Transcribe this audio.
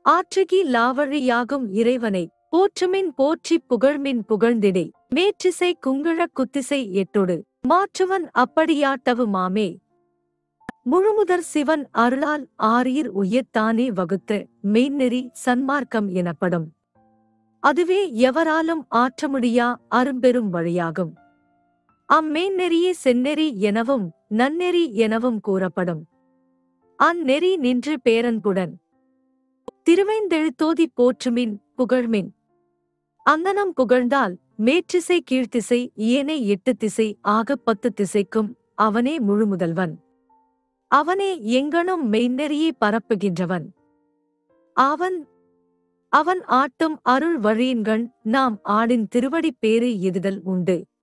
ஆற்றுகி லாவழியாகும் இறைவனை போற்றுமின் போற்றிப் புகழ்மின் புகழ்ந்திடை மேற்றிசை குங்கிழக் குத்திசை எட்டொடு மாற்றுவன் அப்படியாட்டவு மாமே. முழுமுதற் சிவன் அருளால் ஆரீர் உய்யத்தானே வகுத்த மெய்நெறி சன்மார்க்கம் எனப்படும். அதுவே எவராலும் ஆற்றமுடியா அரும்பெரும் வழியாகும். அம்மெய்நெறியே செந்நெறி எனவும் நன்னெறி எனவும் கூறப்படும். அந்நெறி நின்று பேரன்புடன் திருவைந்தெழுத்தோதிப் போற்றுமின் புகழ்மின். அங்ஙனம் புகழ்ந்தால் மேற்றிசை கீழ்த்திசை ஏனை 8 திசை ஆகப் 10 திசைக்கும் அவனே முழுமுதல்வன். அவனே எங்கணும் மெய்நெறியை பரப்புகின்றவன். அவன் ஆட்டும் அருள் வழியின்கண் நாம் ஆடின் திருவடிப் பேறு எதுதல் உண்டு.